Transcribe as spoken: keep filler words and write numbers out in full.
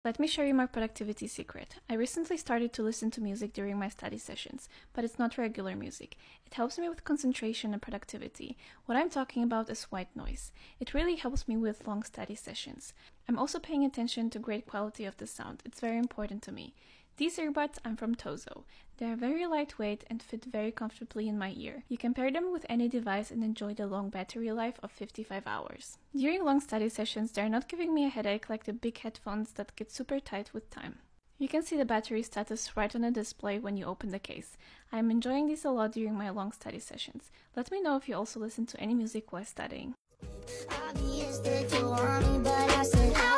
Let me show you my productivity secret. I recently started to listen to music during my study sessions, but it's not regular music. It helps me with concentration and productivity. What I'm talking about is white noise. It really helps me with long study sessions. I'm also paying attention to great quality of the sound. It's very important to me. These earbuds are from TOZO. They are very lightweight and fit very comfortably in my ear. You can pair them with any device and enjoy the long battery life of fifty-five hours. During long study sessions, they are not giving me a headache like the big headphones that get super tight with time. You can see the battery status right on the display when you open the case. I am enjoying these a lot during my long study sessions. Let me know if you also listen to any music while studying.